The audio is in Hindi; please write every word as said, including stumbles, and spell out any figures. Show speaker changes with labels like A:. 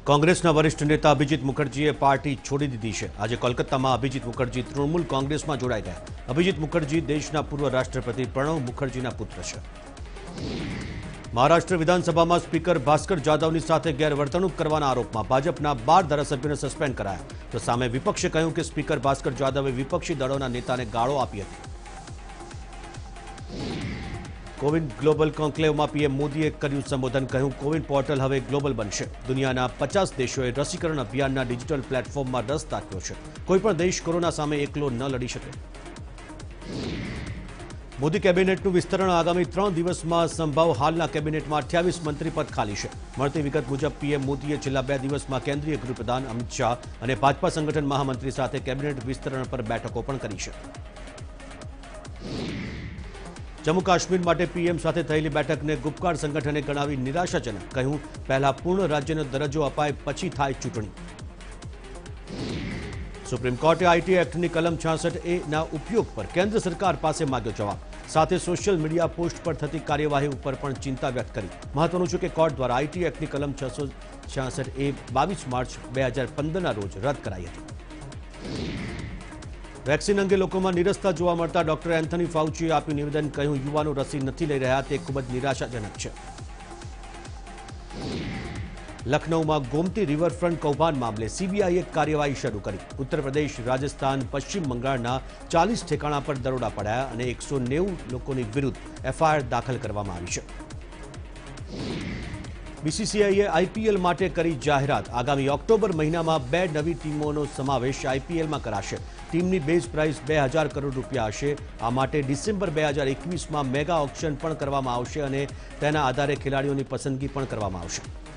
A: કોંગ્રેસના વરિષ્ઠ નેતા અભિજીત મુખર્જીએ પાર્ટી છોડી દીધી છે। આજે કોલકાતામાં અભિજીત મુખર્જી તૃણમૂલ કોંગ્રેસમાં જોડાઈ ગયા। અભિજીત મુખર્જી દેશના પૂર્વ રાષ્ટ્રપતિ પ્રણવ મુખર્જીના પુત્ર છે। મહારાષ્ટ્ર વિધાનસભામાં સ્પીકર ભાસ્કર જાદવની સાથે ગેરવર્તણૂક કરવાના આરોપમાં ભાજપના બાર ધારાસભ્યોને સસ્પેન્ડ કરાયા। તો સામે વિપક્ષે કહ્યું કે સ્પીકર ભાસ્કર જાદવે વિપક્ષી દળોના नेताને ગાળો આપી હતી। कोविन ग्लोबल कॉन्क्लेव में पीएम मोदीए कर्યું संबोधन, કહ્યું कोविन पोर्टल हवे ग्लोबल बनशे। दुनियाना पचास देशोए रसीकरण अभियानना डिजिटल प्लेटफॉर्म में रस दाखव्यो छे। कोईपण देश कोरोना सामे एकलो न लड़ी शके। मोदी केबिनेटનું વિસ્તરણ आगामी ત્રણ દિવસમાં સંભવ। हालना केबिनेटમાં अठावीस मंत्रीपद खाली છે। મળતી વિગત મુજબ પીએમ મોદીએ છેલ્લા બે દિવસમાં કેન્દ્રીય ગૃહપ્રધાન અમિત શાહ અને ભાજપા સંગઠન મહામંત્રી સાથે કેબિનેટ વિસ્તરણ પર બેઠકો પણ કરી છે। जम्मू काश्मीर माटे पीएम साथे थयेली बैठकने गुपकार संगठने गणावी निराशाजनक। कहूं पहला पूर्ण राज्यनो दरजो अपाय पछी थाय चूंटणी। सुप्रीम कोर्टे आईटी एक्टनी कलम छियासठ ए ना उपयोग पर केंद्र सरकार पासे मांग्यो जवाब। साथे सोशियल मीडिया पोस्ट पर थती कार्यवाही उपर पण चिंता व्यक्त करी। महत्वनुं छे के कोर्ट द्वारा आईटी एक्टनी कलम छसो छियासठ ए बावीस मार्च बे हज़ार पंद्रह ना रोज रद्द कराई हती। वेक्सिन अंगे लोकोमां निरसता जोवा मळता डॉक्टर एंथनी फाउचीए आप्युं निवेदन। कह્યું युवानो रसी नहीं लई रह्या ते खूब ज निराशाजनक छे। लखनऊ में गोमती रिवरफ्रंट कौभांड मामले सीबीआईए कार्यवाही शुरू करी। उत्तर प्रदेश, राजस्थान, पश्चिम बंगाळना चालीस ठेकाणा पर दरोडा पड्या और एक सौ नेव लोकोनी विरुद्ध एफआईआर दाखल करवामां आवी छे। बीसीसीआईए आईपीएल माटे करी जाहेरात। आगामी ऑक्टोबर महीना में बे नवी टीमों समावेश आईपीएल में कराशे। टीमनी बेज प्राइस बे हज़ार करोड़ रूपिया हशे। आ माटे डिसेम्बर बे हज़ार एकवीस में मेगा ऑक्शन पण करवामां आवशे अने तेना आधारे खेलाड़ीओनी पसंदगी पण करवामां आवशे।